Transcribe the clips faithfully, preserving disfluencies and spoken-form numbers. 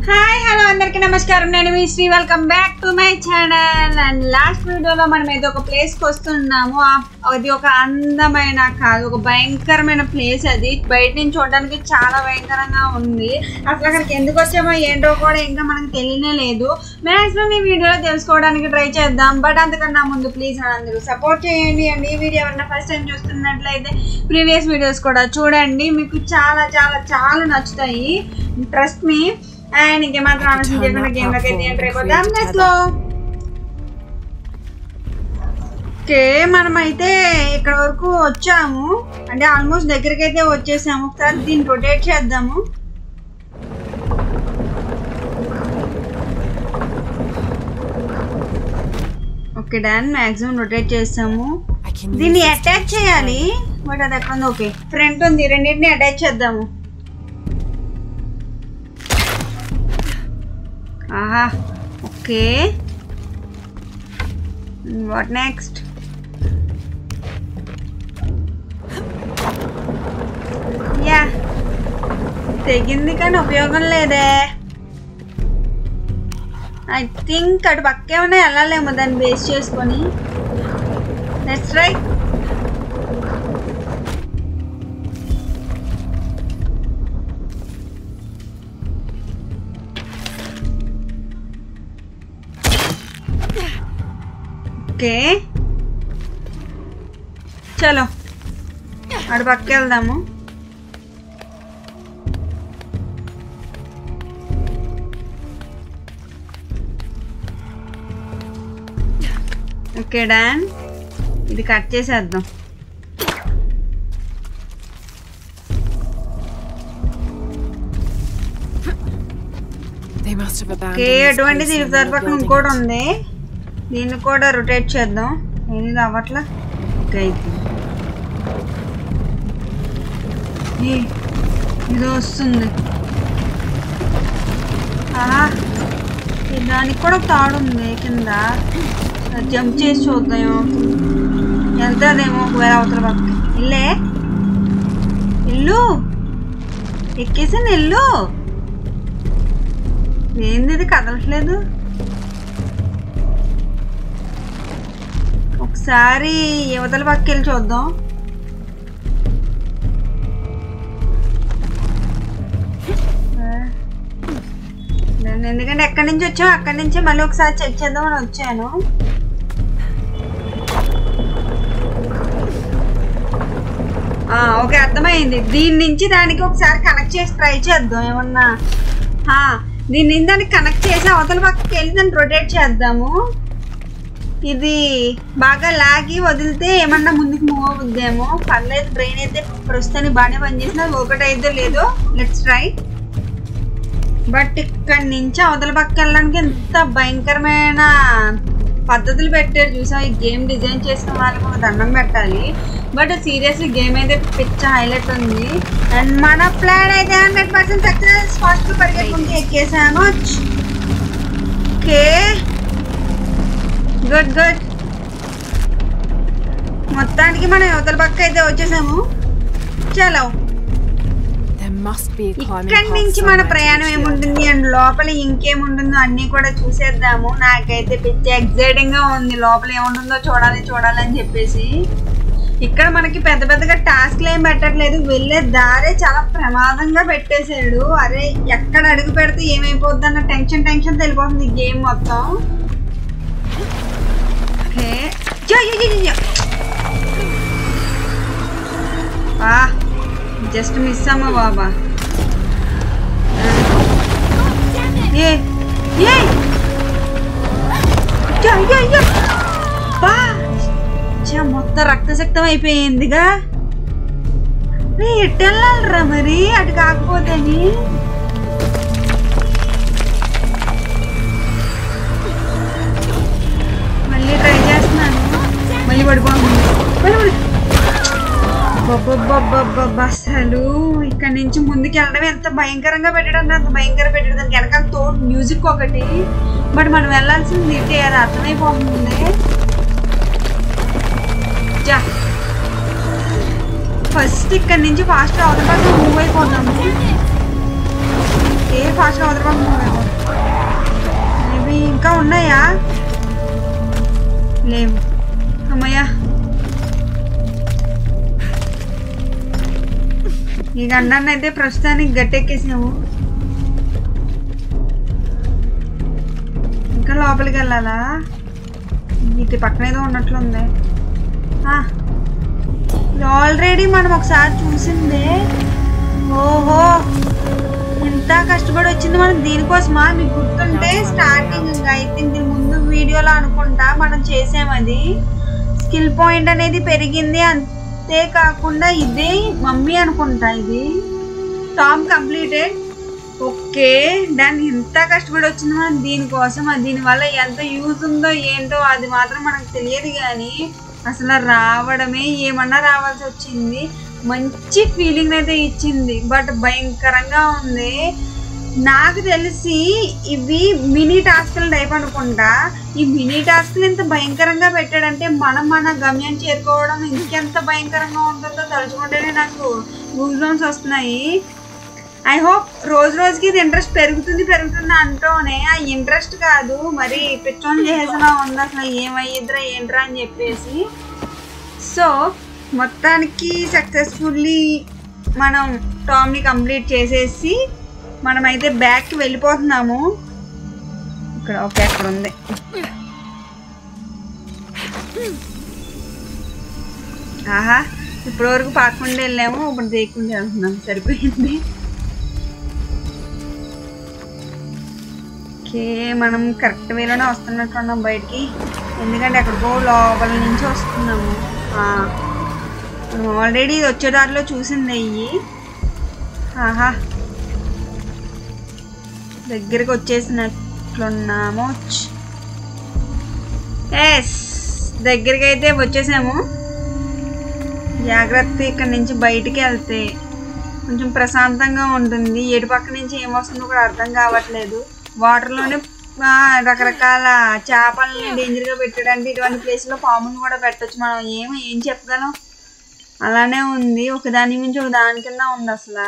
Hi hello అందరికీ నమస్కారం. నేను మీ Sri. Welcome back to my channel. And last వీడియోలో మనం ఏదో ఒక ప్లేస్కి వస్తున్నాము. అది ఒక అందమైన కాదు, ఒక భయంకరమైన ప్లేస్. అది బయట నుంచి చూడడానికి చాలా భయంకరంగా ఉంది. అసలు అక్కడికి ఎందుకు వచ్చామో ఏంటో కూడా ఇంకా మనకు తెలియనే లేదు. మ్యాక్సిమం ఈ వీడియోలో తెలుసుకోవడానికి ట్రై చేద్దాం. బట్ అంతకన్నా ముందు ప్లీజ్ అందరూ సపోర్ట్ చేయండి. అండ్ ఈ వీడియో ఏమన్నా ఫస్ట్ టైం చూస్తున్నట్లయితే ప్రీవియస్ వీడియోస్ కూడా చూడండి, మీకు చాలా చాలా చాలా నచ్చుతాయి. Trust me. అండ్ ఇంకేమాత్రం ఆలోచన చేయకుండా గేమ్ లోకి అయితే ఎంటర్ అయిపోతాం. Let's go. ఓకే, మనమైతే ఇక్కడ వరకు వచ్చాము, అంటే ఆల్మోస్ట్ దగ్గరికి అయితే వచ్చేసాము. ఒకసారి దీన్ని రొటేట్ చేద్దాము. ఓకే డన్, మ్యాక్సిమం రొటేట్ చేస్తాము. దీన్ని అటాచ్ చేయాలి, బట్ అది ఎక్కడ ఉంది? ఓకే, ఫ్రంట్ ఉంది, రెండింటిని అటాచ్ చేద్దాము. ఆహా, ఓకే. What next? యా, తెగింది కానీ ఉపయోగం లేదే. ఐ థింక్ అటు పక్కే ఉన్నాయి, వెళ్ళాలేమో దాన్ని బేస్ చేసుకొని. Let's try. ఓకే, చలో అటు పక్క వెళ్దాము. ఓకే డాన్, ఇది కట్ చేసేద్దాం. ఓకే, అటువంటి తిరుగుతారు పక్కన ఇంకోటి ఉంది, దీన్ని కూడా రొటేట్ చేద్దాం. నేను ఇది అవ్వట్లా. ఓకే, అయితే ఇది వస్తుంది. దానికి కూడా తాడు ఉంది కింద, జంప్ చేసి చూద్దాం. వెళ్తాదేమో ఒకవేళ అవతల పక్క. ఇల్లే ఇల్లు ఎక్కేసాను. ఇల్లు ఏంది ఇది కదలట్లేదు? ఒకసారి యువతల పక్క వెళ్ళి చూద్దాం. ఎందుకంటే ఎక్కడి నుంచి వచ్చాము అక్కడి నుంచి మళ్ళీ ఒకసారి చెక్ చేద్దామని వచ్చాను. ఓకే, అర్థమైంది. దీని నుంచి దానికి ఒకసారి కనెక్ట్ చేసి ట్రై చేద్దాం. ఏమన్నా దీని నుంచి దానికి కనెక్ట్ చేసి అవతల పక్కకి వెళ్ళి దాన్ని రొటేట్ చేద్దాము. ఇది బాగా లాగి వదిలితే ఏమన్నా ముందుకు మూవ్ అవుద్దేమో. పర్లేదు, బ్రెయిన్ అయితే ప్రస్తుతానికి బాగానే పనిచేసిన. ఒకటి అయితే లేదో. Let's try. బట్ ఇక్కడి నుంచి అవతల పక్క వెళ్ళడానికి ఎంత భయంకరమైన పద్ధతులు పెట్టారు చూసా. ఈ గేమ్ డిజైన్ చేసిన వాళ్ళకి ఒక దండం పెట్టాలి. బట్ సీరియస్లీ గేమ్ అయితే పిచ్చ హైలైట్ ఉంది. అండ్ మన ప్లాన్ అయితే హండ్రెడ్ పర్సెంట్ సక్సెస్. ఫస్ట్ పరిగెత్తుకుంటే ఎక్కేసాము. Okay, good good. మొత్తానికి మనం యువతల పక్క అయితే వచ్చేసాము. చలో, ఇక్కడి నుంచి మన ప్రయాణం ఏముంటుంది అండ్ లోపల ఇంకేముంటుందో అన్నీ కూడా చూసేద్దాము. నాకైతే పిచ్చి ఎక్సైటింగ్ గా ఉంది. లోపల ఏముంటుందో చూడాలి చూడాలి అని చెప్పేసి. ఇక్కడ మనకి పెద్ద పెద్దగా టాస్క్లు ఏం పెట్టట్లేదు, వెళ్ళే దారే చాలా ప్రమాదంగా పెట్టేశాడు. అరే, ఎక్కడ అడుగు పెడితే ఏమైపోద్ది అన్న టెన్షన్ టెన్షన్ తెలిపోతుంది గేమ్ మొత్తం. ఓకే, జస్ట్ మిస్ అమ్మా బాబా. ఏ మొత్తం రక్తశక్తం అయిపోయిందిగా. ఎట్టు వెళ్ళాలరా మరి? అటు కాకపోతే మళ్ళీ ట్రై చేస్తున్నాను. మళ్ళీ పడిపోతుంది. అసలు ఇక్కడ నుంచి ముందుకు వెళ్ళడం ఎంత భయంకరంగా పెట్టడం, అంత భయంకర పెట్టడం. దానికి వెనకాల తోడు మ్యూజిక్ ఒకటి. బట్ మనం వెళ్ళాల్సింది ఇటే, అది అర్థమైపోతుంది. ఫస్ట్ ఇక్కడ నుంచి ఫాస్ట్ గా అవతల పక్క మూవ్ అయిపోతాము. ఏ ఫాస్ట్ గా అవతల పక్క మూవ్ అయిపోతాం. లేవు. అమ్మయ్యా, ఈ గండాన్ని అయితే ప్రస్తుతానికి గట్టెక్కేసాము. ఇంకా లోపలికి వెళ్ళాలా? ఇటు పక్కన ఏదో ఉన్నట్లుంది. ఇది ఆల్రెడీ మనం ఒకసారి చూసిందే. ఓహో, ఇంత కష్టపడి వచ్చింది మనం దీనికోసమా? మీకు గుర్తుంటే స్టార్టింగ్ అయితే దీని ముందు వీడియోలో అనుకుంటా మనం చేసామది. స్కిల్ పాయింట్ అనేది పెరిగింది, అంతేకాకుండా ఇదే మమ్మీ అనుకుంటా. ఇది టామ్ కంప్లీటెడ్. Okay done. ఇంత కష్టపడి వచ్చింది మనం దీనికోసం. దీనివల్ల ఎంత యూజ్ ఉందో ఏంటో అది మాత్రం మనకు తెలియదు, కానీ అసలు రావడమే ఏమన్నా రావాల్సి వచ్చింది. మంచి ఫీలింగ్ అయితే ఇచ్చింది, బట్ భయంకరంగా ఉంది. నాకు తెలిసి ఇవి మినీ టాస్క్ల టైప్ అనుకుంటా. ఈ మినీ టాస్క్లు ఎంత భయంకరంగా పెట్టాడంటే మనం మన గమ్యం చేరుకోవడం ఇంకెంత భయంకరంగా ఉంటుందో తలుచుకుంటేనే నాకు గూస్ బంప్స్ వస్తున్నాయి. ఐ హోప్ రోజు రోజుకి ఇది ఇంట్రెస్ట్ పెరుగుతుంది పెరుగుతుంది అంటూనే ఆ ఇంట్రెస్ట్ కాదు, మరి పెట్రోల్ చేసేలా ఉంది. అసలు ఏమయ్యిద్రా ఏంట్రా అని చెప్పేసి. సో మొత్తానికి సక్సెస్ఫుల్లీ మనం టామ్ని కంప్లీట్ చేసేసి మనమైతే బ్యాక్కి వెళ్ళిపోతున్నాము. ఇక్కడ ఓకే, అక్కడ ఉంది. ఆహా, ఇప్పటి వరకు పాకుండా వెళ్ళాము, ఇప్పుడు దేక్కుండా వెళ్తున్నాం. సరిపోయింది. ఓకే, మనం కరెక్ట్ వేలోనే వస్తున్నట్టున్నాం బయటికి, ఎందుకంటే ఎక్కడికో లోపల నుంచి వస్తున్నాము. మనం ఆల్రెడీ వచ్చేదారిలో చూసింది అయ్యి. ఆహా, దగ్గరికి వచ్చేసినట్లున్నాము. ఎస్, దగ్గరికి అయితే వచ్చేసాము. జాగ్రత్త, ఇక్కడ నుంచి బయటికి వెళ్తే కొంచెం ప్రశాంతంగా ఉంటుంది. ఎటు పక్క నుంచి ఏమొస్తుందో కూడా అర్థం కావట్లేదు. వాటర్లోనే రకరకాల చేపల్ని డేంజర్గా పెట్టడానికి ఇటువంటి ప్లేస్లో పాముని కూడా పెట్టచ్చు. మనం ఏమో ఏం చెప్పగలం, అలానే ఉంది. ఒకదాని మించి ఒక దాని కింద ఉంది అసలు.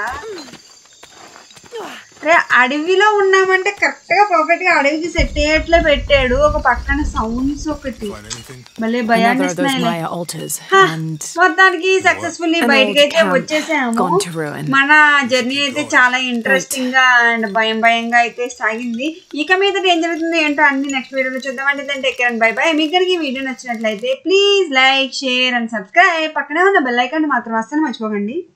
అరే, అడవిలో ఉన్నామంటే కరెక్ట్గా పర్ఫెక్ట్గా అడవికి సెట్ అయ్యేట్లే పెట్టాడు. ఒక పక్కన సౌండ్స్ ఒకటి భలే భయాన్ని ఇస్తున్నాయి. మొత్తానికి సక్సెస్ఫుల్లీ బయటకి అయితే వచ్చేసాము. మన జర్నీ అయితే చాలా ఇంట్రెస్టింగ్ గా అండ్ భయం భయంగా అయితే సాగింది. ఇక మీద ఏం జరుగుతుంది ఏంటో అన్ని నెక్స్ట్ వీడియోలో చూద్దాం. అంటే take care and bye bye. మీకు కనుక ఈ వీడియో నచ్చినట్లయితే please like, share and subscribe. పక్కనే ఉన్న బెల్ ఐకాన్ మాత్రం అస్సలు మర్చిపోకండి.